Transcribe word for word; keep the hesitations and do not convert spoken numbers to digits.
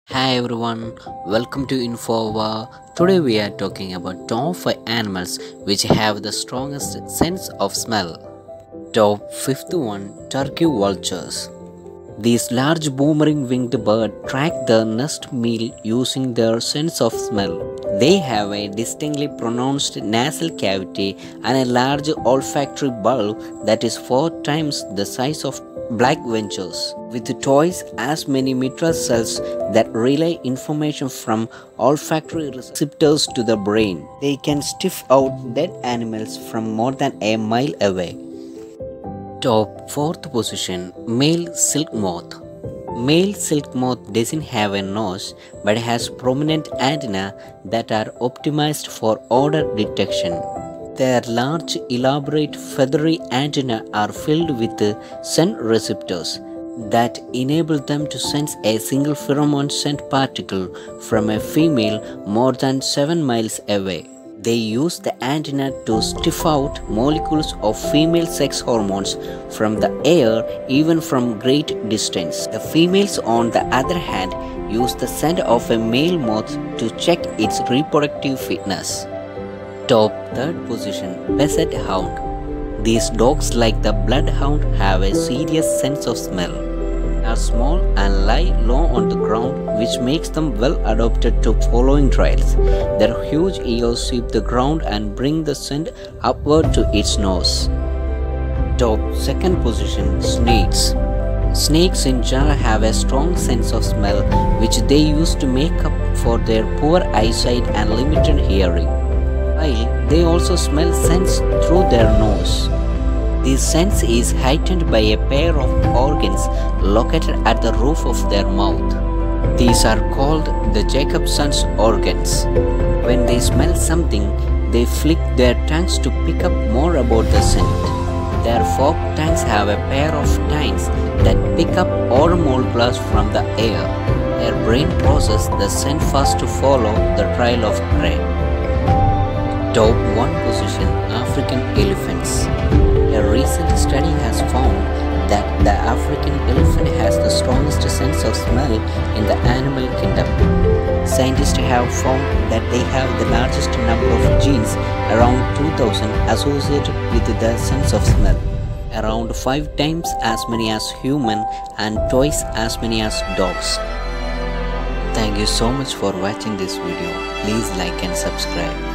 Hi everyone, welcome to Infova. Today we are talking about top five animals which have the strongest sense of smell. Top fifth one, turkey vultures. These large boomerang winged birds track their nest meal using their sense of smell. They have a distinctly pronounced nasal cavity and a large olfactory bulb that is four times the size of black vultures, with twice as many mitral cells that relay information from olfactory receptors to the brain. They can sniff out dead animals from more than a mile away. Top fourth position, male silk moth. Male silk moth doesn't have a nose but has prominent antennae that are optimized for odor detection. Their large, elaborate, feathery antennae are filled with scent receptors that enable them to sense a single pheromone scent particle from a female more than seven miles away. They use the antenna to sniff out molecules of female sex hormones from the air even from great distance. The females, on the other hand, use the scent of a male moth to check its reproductive fitness. Top third position, Basset Hound. These dogs, like the Bloodhound, have a serious sense of smell. They are small and lie low on the ground, which makes them well adapted to following trails. Their huge ears sweep the ground and bring the scent upward to its nose. Top second position, Snakes. Snakes in general have a strong sense of smell, which they use to make up for their poor eyesight and limited hearing. While they also smell scents through their nose. This sense is heightened by a pair of organs located at the roof of their mouth. These are called the Jacobson's organs. When they smell something, they flick their tongues to pick up more about the scent. Their forked tongues have a pair of tines that pick up odor molecules from the air. Their brain processes the scent first to follow the trail of prey. Top one position, African elephants. A recent study has found that the African elephant has the strongest sense of smell in the animal kingdom. Scientists have found that they have the largest number of genes, around two thousand, associated with the sense of smell. Around five times as many as humans and twice as many as dogs. Thank you so much for watching this video. Please like and subscribe.